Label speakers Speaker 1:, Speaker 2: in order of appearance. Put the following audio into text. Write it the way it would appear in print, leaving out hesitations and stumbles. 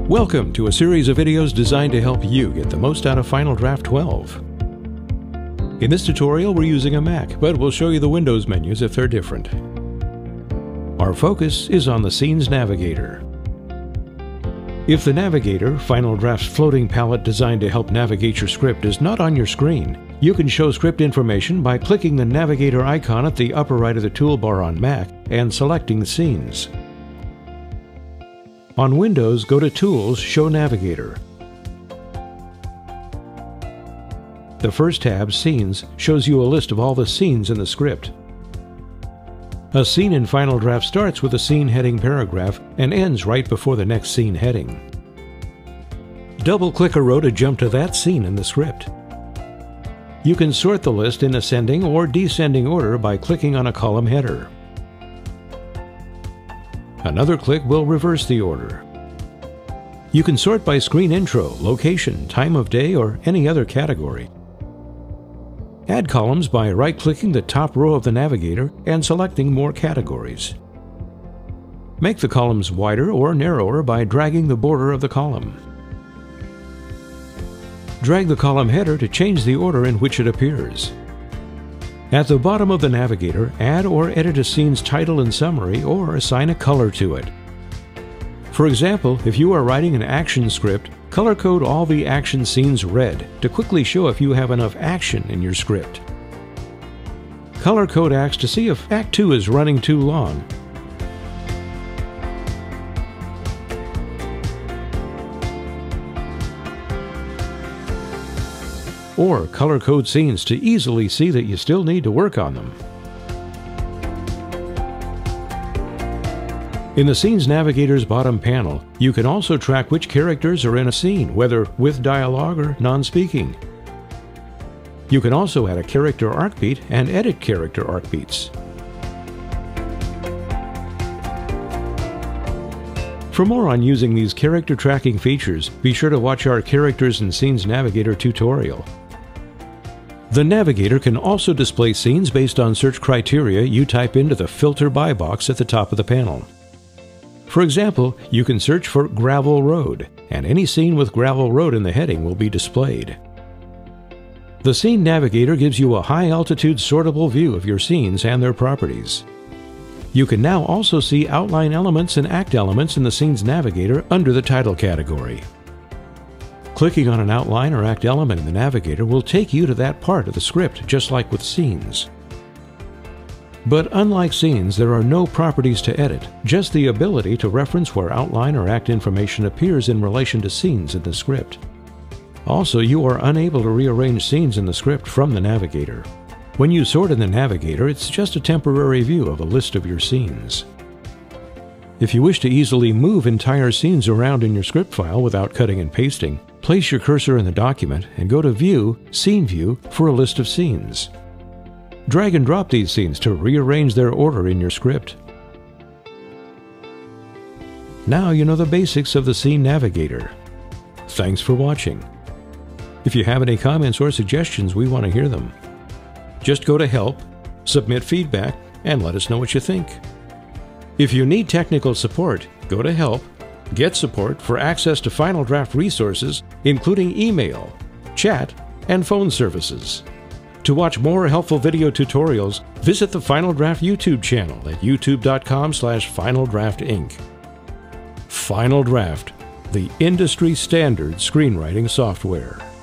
Speaker 1: Welcome to a series of videos designed to help you get the most out of Final Draft 12. In this tutorial, we're using a Mac, but we'll show you the Windows menus if they're different. Our focus is on the Scenes Navigator. If the Navigator, Final Draft's floating palette designed to help navigate your script, is not on your screen, you can show script information by clicking the Navigator icon at the upper right of the toolbar on Mac and selecting Scenes. On Windows, go to Tools, Show Navigator. The first tab, Scenes, shows you a list of all the scenes in the script. A scene in Final Draft starts with a scene heading paragraph and ends right before the next scene heading. Double-click a row to jump to that scene in the script. You can sort the list in ascending or descending order by clicking on a column header. Another click will reverse the order. You can sort by screen intro, location, time of day, or any other category. Add columns by right-clicking the top row of the Navigator and selecting more categories. Make the columns wider or narrower by dragging the border of the column. Drag the column header to change the order in which it appears. At the bottom of the Navigator, add or edit a scene's title and summary, or assign a color to it. For example, if you are writing an action script, color code all the action scenes red to quickly show if you have enough action in your script. Color code acts to see if Act 2 is running too long. Or color code scenes to easily see that you still need to work on them. In the Scenes Navigator's bottom panel, you can also track which characters are in a scene, whether with dialogue or non-speaking. You can also add a character arc beat and edit character arc beats. For more on using these character tracking features, be sure to watch our Characters and Scenes Navigator tutorial. The Navigator can also display scenes based on search criteria you type into the Filter By box at the top of the panel. For example, you can search for Gravel Road, and any scene with Gravel Road in the heading will be displayed. The Scene Navigator gives you a high-altitude sortable view of your scenes and their properties. You can now also see outline elements and act elements in the Scenes Navigator under the title category. Clicking on an outline or act element in the Navigator will take you to that part of the script, just like with scenes. But unlike scenes, there are no properties to edit, just the ability to reference where outline or act information appears in relation to scenes in the script. Also, you are unable to rearrange scenes in the script from the Navigator. When you sort in the Navigator, it's just a temporary view of a list of your scenes. If you wish to easily move entire scenes around in your script file without cutting and pasting, place your cursor in the document and go to View, Scene View for a list of scenes. Drag and drop these scenes to rearrange their order in your script. Now you know the basics of the Scene Navigator. Thanks for watching. If you have any comments or suggestions, we want to hear them. Just go to Help, submit feedback, and let us know what you think. If you need technical support, go to Help, get support for access to Final Draft resources, including email, chat, and phone services. To watch more helpful video tutorials, visit the Final Draft YouTube channel at youtube.com/FinalDraftInc. Final Draft, the industry standard screenwriting software.